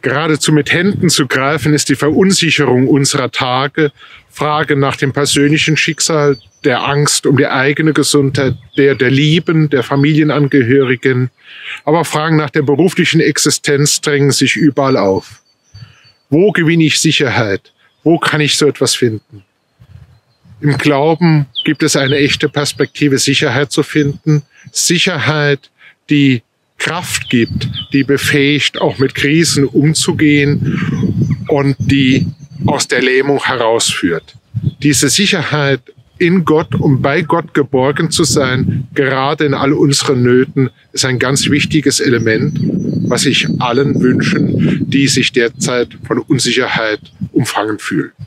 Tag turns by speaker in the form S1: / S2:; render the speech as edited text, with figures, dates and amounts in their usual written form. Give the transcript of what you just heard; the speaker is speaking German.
S1: Geradezu mit Händen zu greifen ist die Verunsicherung unserer Tage, Frage nach dem persönlichen Schicksal, der Angst um die eigene Gesundheit, der Lieben, der Familienangehörigen. Aber Fragen nach der beruflichen Existenz drängen sich überall auf. Wo gewinne ich Sicherheit? Wo kann ich so etwas finden? Im Glauben gibt es eine echte Perspektive, Sicherheit zu finden. Sicherheit, die Kraft gibt, die befähigt, auch mit Krisen umzugehen und die aus der Lähmung herausführt. Diese Sicherheit in Gott, um bei Gott geborgen zu sein, gerade in all unseren Nöten, ist ein ganz wichtiges Element, was ich allen wünschen, die sich derzeit von Unsicherheit umfangen fühlen.